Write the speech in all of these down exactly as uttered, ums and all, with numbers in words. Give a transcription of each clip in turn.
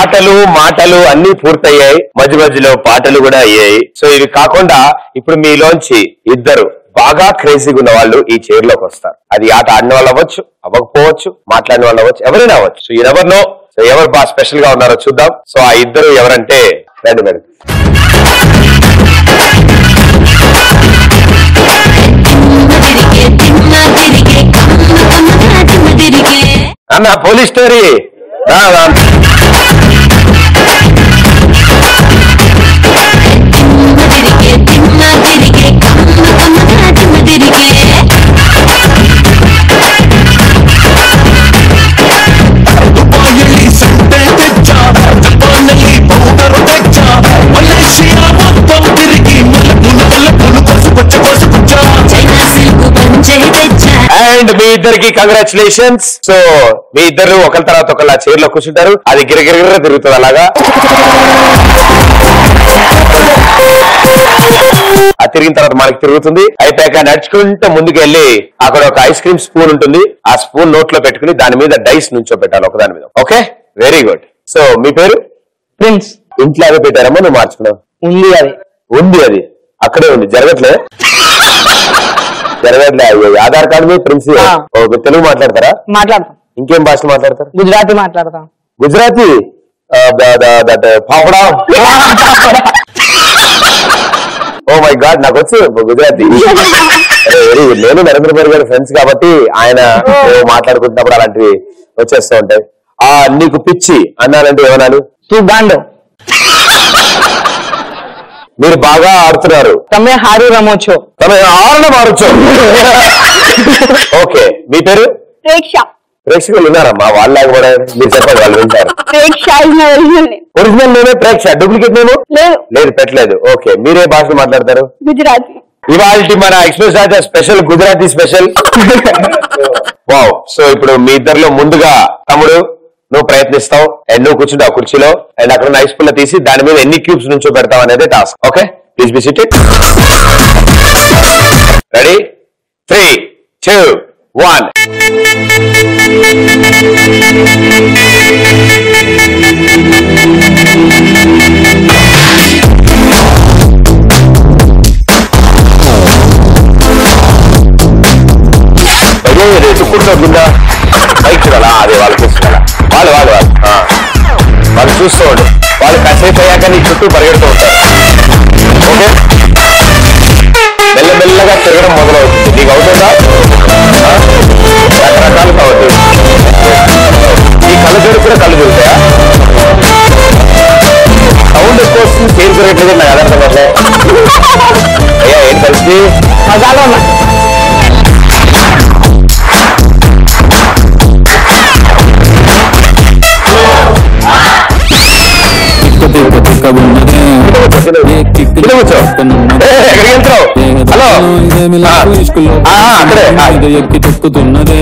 ఆటలు మాటలు అన్ని పూర్తయ్యాయి, మధ్య మధ్యలో పాటలు కూడా అయ్యాయి. సో ఇవి కాకుండా ఇప్పుడు మీలోంచి ఇద్దరు బాగా క్రేజీగా ఉన్న వాళ్ళు ఈ చైర్ లోకి వస్తారు. అది ఆట ఆడిన వాళ్ళు అవ్వచ్చు, అవ్వకపోవచ్చు, మాట్లాడిన వాళ్ళు అవ్వచ్చు, ఎవరైనా అవ్వచ్చు. సో ఎవరు నో సో ఎవరు బాగా స్పెషల్ గా ఉన్నారో చూద్దాం. సో ఆ ఇద్దరు ఎవరంటే రండి మేడం. అన్న పోలీస్ స్టోరీ అండ్ మీ ఇద్దరికి కంగ్రాచులేషన్స్. సో మీ ఇద్దరు ఒకరి తర్వాత ఒకళ్ళ చైర్ లో కూర్చుంటారు. అది గిరగిర తిరుగుతుంది అలాగా. అది తిరిగిన తర్వాత మనకి తిరుగుతుంది. అయిపోయాక నడుచుకుంటూ ముందుకు వెళ్ళి అక్కడ ఒక ఐస్ క్రీమ్ స్పూన్ ఉంటుంది. ఆ స్పూన్ నోట్ లో పెట్టుకుని దాని మీద డైస్ నుంచో పెట్టాలి ఒకదాని మీద. Okay, very good. సో మీ పేరు? ప్రిన్స్. ఇంట్లో అవి పెట్టారమ్మా, నువ్వు మార్చుకున్నావు? ఉంది అది ఉంది అది అక్కడే ఉంది. జరగట్లే జరగట్లే ఆధార్ కార్డు మీద ప్రిన్స్. తెలుగు మాట్లాడతారా? మాట్లాడతాం. ఇంకేం భాష మాట్లాడతారు? గుజరాతీ మాట్లాడతాం. గుజరాతీ పాపడా. ఓ మై గాడ్, నాకు వచ్చు గుజరాతీ. Very good. నేను నరేంద్ర మోడీ గారి ఫ్రెండ్స్ కాబట్టి ఆయన మాట్లాడుకుంటున్నప్పుడు అలాంటివి వచ్చేస్తూ ఉంటాయి. ఆ నీకు పిచ్చి అన్నానంటే ఏమనాలి? మీరు బాగా ఆడుతున్నారు. తమే హారి రమోచో. తమే ఆడడం ఆడొచ్చు. ఓకే, మీ పేరు? ప్రేక్ష. ప్రేక్షకులు ఉన్నారమ్మా, వాళ్ళ కూడా మీరు చెప్పండి, వాళ్ళు వింటారు. ఒరిజినల్ నేనే ప్రేక్ష, డూప్లికేట్ నేము లేదు, పెట్టలేదు. ఓకే, మీరే భాషలు మాట్లాడతారు? గుజరాతీ. ఇవాళ మన express Raja special Gujarati special. Wow. So ఇప్పుడు మీ ఇద్దరిలో ముందుగా తమ్ముడు నువ్వు ప్రయత్నిస్తావు అండ్ నువ్వు కూర్చుంటావు కుర్చీలో అండ్ అక్కడ ఐస్ పుల్ల తీసి దాని మీద ఎన్ని క్యూబ్స్ నుంచో పెడతావు అనేది task. Okay, please be seated. Ready? Three two one. చుక్కుంటుందా బైక్ చూడాలా? అదే వాళ్ళు చూసుకోవాలా? వాళ్ళు వాళ్ళు వాళ్ళు వాళ్ళు చూస్తూ ఉండు. వాళ్ళు కాసేపు అయ్యాక నీ చుట్టూ పరిగెడుతూ ఉంటారు. ఓకే, మెల్లమెల్లగా తిరగడం మొదలవుతుంది. నీకు అవుతుందా? రకరకాలు కావద్దు. ఈ కళ్ళు చూడు కూడా కళ్ళు చూస్తాయా? సౌండ్ ఎక్కువ వస్తుంది, సేమ్ తిరగట్లేదు. నాకు అదర్థం అట్లే. అయ్యా ఏం కలిసి మజాలో ఉన్నా. హలో, ఎక్కి తొక్కుతున్నదే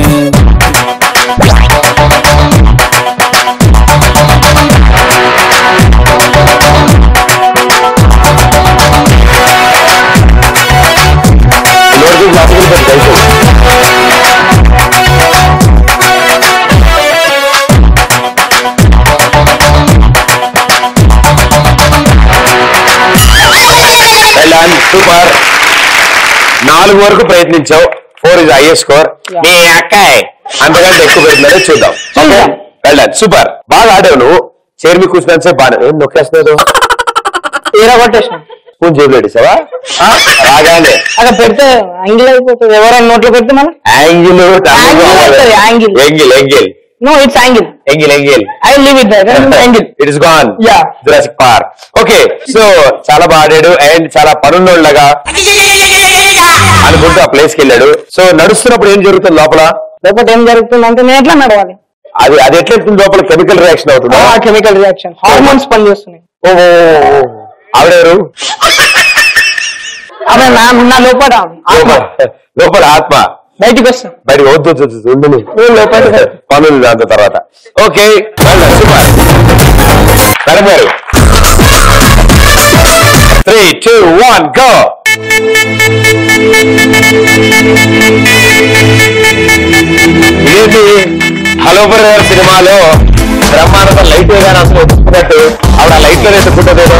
సూపర్. నాలుగు వరకు ప్రయత్నించావు. Four is highest score. మీ అక్కాయ్ అంతకంటే ఎక్కువ పెడుతున్నారో చూద్దాం. వెళ్ళాను. సూపర్, బాగా ఆడావు నువ్వు. చైర్ మీ కూర్చున్నాను సేపు బాగా. ఏం నొక్కేస్తున్నావు? స్పూన్ జేబులో పెట్టేసావా? రాగానే అక్కడ పెడితే యాంగిల్ అయిపోతుంది. ఎవరైనా నోట్లో పెడితే మనం angle angle angle angle No, it's angle. Angle, angle. I leave it there. Angle. It is gone. Yeah. Jurassic Park. Okay. So, చాలా బాడాడు అండ్ చాలా పనున్నోళ్ళగా అనుకుంటూ ఆ ప్లేస్ కి వెళ్ళాడు. సో నడుస్తున్నప్పుడు ఏం జరుగుతుంది లోపల? లోపల ఏం జరుగుతుంది అంటే నేను ఎట్లా నడవాలి? అది అది ఎట్లా లోపల కెమికల్ రియాక్షన్ అవుతుందా? కెమికల్ రియాక్షన్, హార్మోన్స్ పనిచేస్తున్నాయి. ఓ ఆవిడెవరు? ఆమె నా లోపల లోపల ఆత్మ బయటికి వస్తాం. బయటకు వద్దు పనులు దాంతో తర్వాత. ఓకే, సూపర్ గారు. Three two one go. ఇదేంటి హలో బ్రదర్ సినిమాలో బ్రహ్మానందం లైట్ వేగానే అసలు ఒప్పుకున్నట్టు ఆవిడ లైట్ లో ఎత్తుకుంటుందేమో.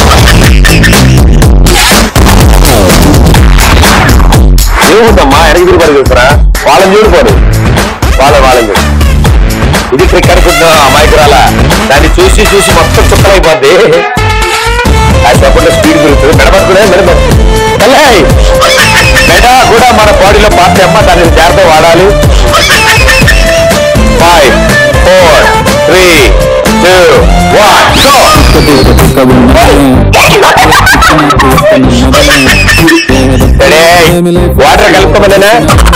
ఏముందమ్మా ఎనక తిరిగి పడి చూస్తారా? వాళ్ళని చూడిపోరు, వాళ్ళ వాళ్ళని చూడు. ఇది ట్రిక్ అనుకుంటున్నా అమాయకురాల. దాన్ని చూసి చూసి మొత్తం చుక్కలైపోద్ది. అది చెప్పకుండా స్పీడ్ పెరుగుతుంది. మెడపట్టుకునే మెడపడు మెడ కూడా మన బాడీలో పార్టీ అమ్మ, దాన్ని జాగ్రత్త వాడాలి. Five four three two one water కలుపుకోమనేనా?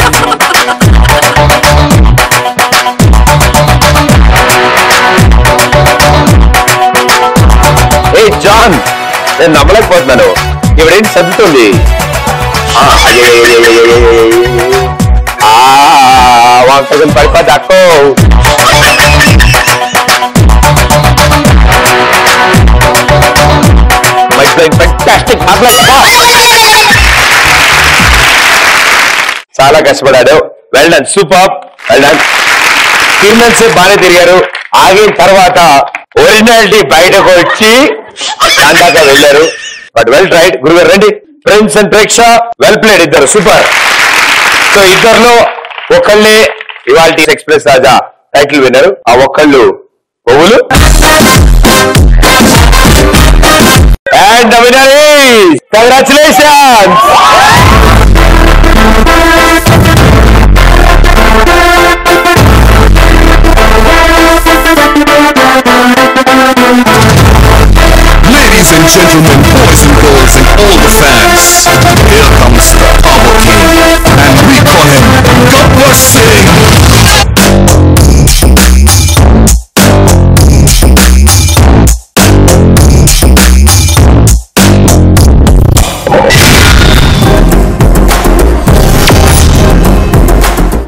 ఏ జాన్, నేను నమ్మలేకపోతున్నాను. ఇవిడేంటి సర్దుతుంది? వంటకం పడిపోద్ది అక్కో. చాలా కష్టపడాడు. Well done, super, well done. Kiran సేపు బాగానే తిరిగారు. ఆగిన తర్వాత ఒరిజినాలిటీ బయటకు వచ్చి దాకా వెళ్ళారు. బట్ వెల్ ట్రైడ్ గురుగారు. రండి. ఫ్రెండ్స్ అండ్ ప్రేక్ష వెల్ ప్లేడ్, ఇద్దరు సూపర్. సో ఇద్దరులో ఒకళ్ళే ఇవాళ ఎక్స్ప్రెస్ రాజా టైటిల్ విన్నారు. ఆ ఒక్కళ్ళు ఓవులు. And the winner is congratulations. Ladies and gentlemen, boys and girls and all the fans, here comes the